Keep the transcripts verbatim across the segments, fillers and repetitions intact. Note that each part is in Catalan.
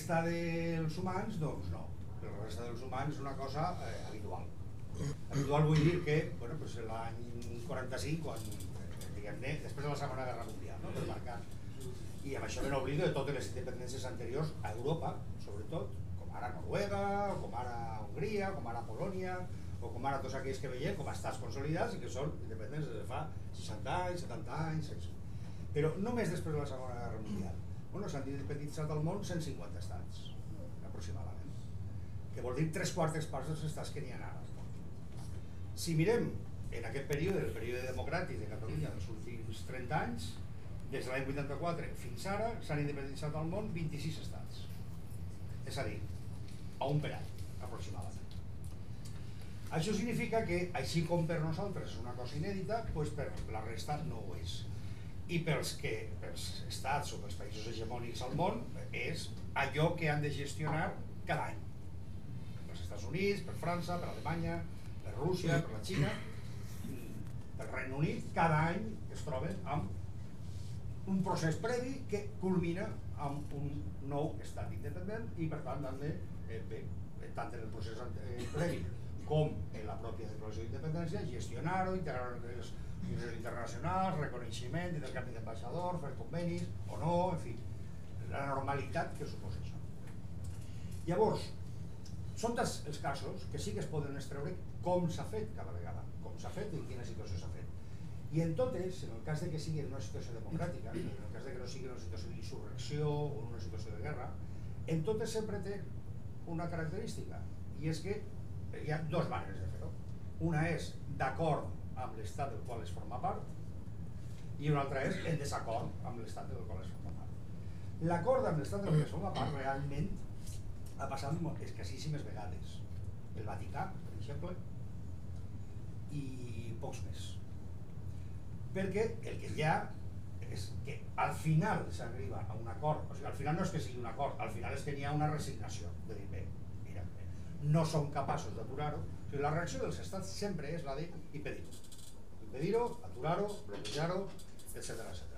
resta dels humans, doncs no. La resta dels humans és una cosa eh, habitual. Habitual vull dir que, bueno, pues l'any quaranta-cinc, quan, eh, diguem-ne, després de la Segona Guerra Mundial, no? Per marcar. I amb això me n'oblido de totes les independències anteriors a Europa, sobretot, com ara Noruega, o com ara Hongria, com ara Polònia, o com ara tots aquells que veiem com a estats consolidats i que són independents des de fa seixanta anys, setanta anys, etcètera. Però només després de la Segona Guerra Mundial, bueno, s'han independitzat al món cent cinquanta estats, aproximadament, que vol dir tres quartes parts dels estats que n'hi ha ara. Si mirem en aquest període, el període democràtic de Catalunya dels últims trenta anys, des de l'any vuitanta-quatre fins ara s'han independitzat al món vint-i-sis estats. És a dir, a un per any, aproximadament. Això significa que, així com per nosaltres és una cosa inèdita, doncs per la resta no ho és. I pels, que, pels estats o pels països hegemònics al món és allò que han de gestionar cada any. Pels Estats Units, per França, per Alemanya, per Rússia, per la Xina, pel Regne Unit, cada any es troben amb un procés previ que culmina amb un nou estat independent i per tant han de, eh, bé, tant en el procés eh, previ com en la pròpia declaració d'independència, gestionar-ho, integrar-ho en les organitzacions internacionals, reconeixement, intercanvi d'ambaixadors, fer convenis o no, en fi, la normalitat que suposa això. Llavors, són dels els casos que sí que es poden extreure com s'ha fet cada vegada, com s'ha fet i en quina situació s'ha fet. I en totes, en el cas de que sigui en una situació democràtica, en el cas de que no sigui en una situació d'insurrecció o en una situació de guerra, en totes sempre té una característica, i és que hi ha dues maneres de fer-ho. Una és d'acord amb l'estat del qual es forma part i una altra és en desacord amb l'estat del qual es forma part. L'acord amb l'estat del qual es forma part realment ha passat escassíssimes vegades. El Vaticà, per exemple, i pocs més. Perquè el que hi ha és que al final s'arriba a un acord, o sigui, al final no és que sigui un acord, al final és que hi ha una resignació de dir, bé, mira, no som capaços d'aturar-ho. O sigui, la reacció dels estats sempre és la d'impedir-ho. Impedir-ho, aturar-ho, bloquejar-ho, etcètera, etcètera.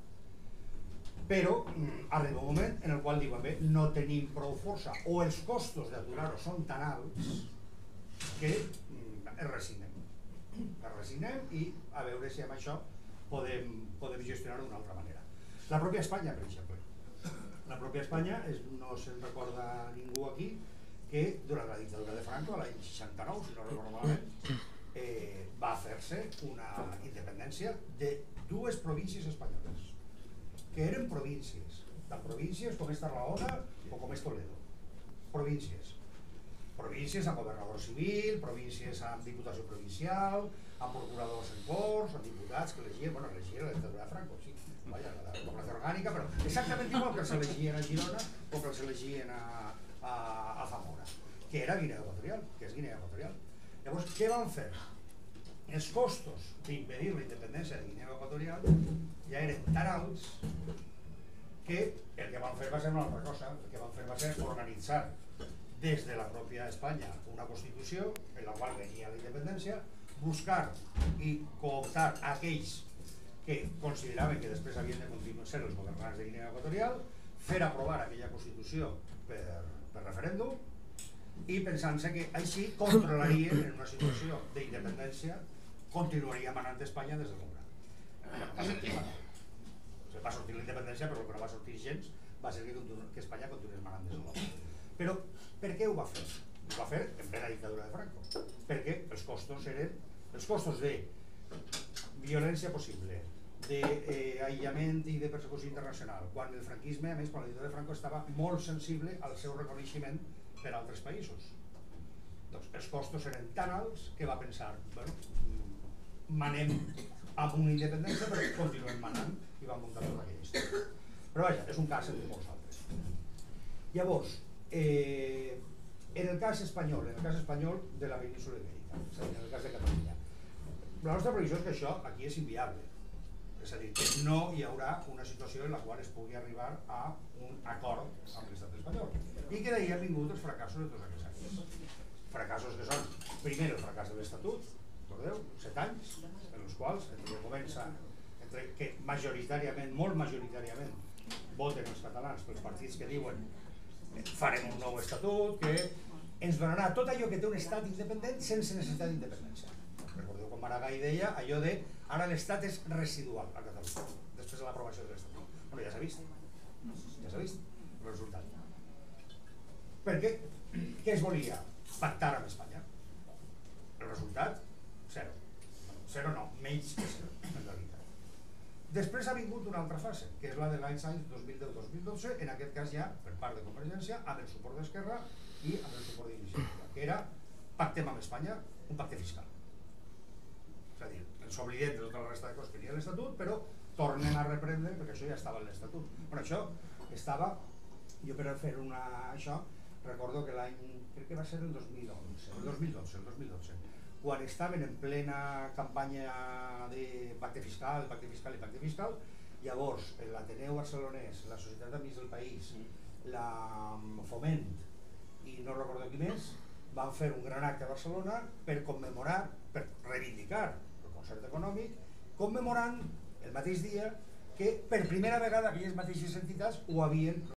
Però arriba un moment en el qual diuen, bé, no tenim prou força o els costos d'aturar-ho són tan alts que es resignem. Es resignem i a veure si amb això podem, podem gestionar-ho d'una altra manera. La pròpia Espanya, per exemple. La pròpia Espanya, és, no se'n recorda ningú aquí, que durant la dictadura de Franco, l'any seixanta-nou, si no recordo malament, eh, va fer-se una independència de dues províncies espanyoles, que eren províncies, tan províncies com és Tarragona o com és Toledo. Províncies. Províncies amb governador civil, províncies amb diputació provincial, amb procuradors en corts, amb diputats que elegien, bueno, elegien la dictadura de Franco, sí, vaja, la democràcia orgànica, però exactament igual que els elegien a Girona o que els elegien a, a, a Zamora, que era Guinea Equatorial, que és Guinea Equatorial. Llavors, què van fer? Els costos d'impedir la independència de Guinea Equatorial ja eren tan alts que el que van fer va ser una altra cosa. El que van fer va ser organitzar des de la pròpia Espanya una Constitució en la qual venia la independència, buscar i cooptar aquells que consideraven que després havien de continuar ser els governants de Guinea Equatorial, fer aprovar aquella Constitució per, per referèndum i pensant-se que així controlarien en una situació d'independència, continuaria manant Espanya des de l'ombra. Va sortir, va sortir la independència, però el que no va sortir gens va ser que, que Espanya continués manant des de l'ombra. Però per què ho va fer? Ho va fer en plena dictadura de Franco, perquè els costos eren els costos de violència possible, d'aïllament i de persecució internacional, quan el franquisme, a més, quan la dictadura de Franco estava molt sensible al seu reconeixement per altres països. Doncs els costos eren tan alts que va pensar, bueno, manem amb una independència, però continuem manant i van muntar tota aquella història. Però vaja, és un cas entre molts altres. Llavors, eh, en el cas espanyol, en el cas espanyol de la península ibèrica, en el cas de Catalunya, la nostra previsió és que això aquí és inviable. És a dir, que no hi haurà una situació en la qual es pugui arribar a un acord amb l'estat espanyol. I que d'ahir han vingut els fracassos de tots aquests anys. Fracassos que són, primer, el fracàs de l'Estatut, recordeu, set anys, en els quals, entre que comença, entre que majoritàriament, molt majoritàriament, voten els catalans pels partits que diuen farem un nou estatut que ens donarà tot allò que té un estat independent sense necessitat d'independència. Recordeu quan Maragall deia allò de ara l'estat és residual a Catalunya, després de l'aprovació de l'estatut. Bueno, ja s'ha vist, ja s'ha vist el resultat. Perquè què es volia? Pactar amb Espanya. El resultat, zero. Zero no, menys que zero, en realitat. Després ha vingut una altra fase, que és la de l'any dos mil deu dos mil dotze, en aquest cas ja per part de Convergència, amb el suport d'Esquerra i amb el suport d'Iniciativa, que era pactem amb Espanya un pacte fiscal. És a dir, ens oblidem de tota la resta de coses que hi ha a l'Estatut, però tornen a reprendre, perquè això ja estava en l'Estatut. Però això estava, jo per fer una... això, recordo que l'any, crec que va ser el dos mil onze, el dos mil dotze, el dos mil dotze, quan estaven en plena campanya de pacte fiscal, pacte fiscal i pacte fiscal, llavors l'Ateneu Barcelonès, la Societat d'Amics del País, la Foment i no recordo qui més, van fer un gran acte a Barcelona per commemorar, per reivindicar el concert econòmic, commemorant el mateix dia que per primera vegada aquelles mateixes entitats ho havien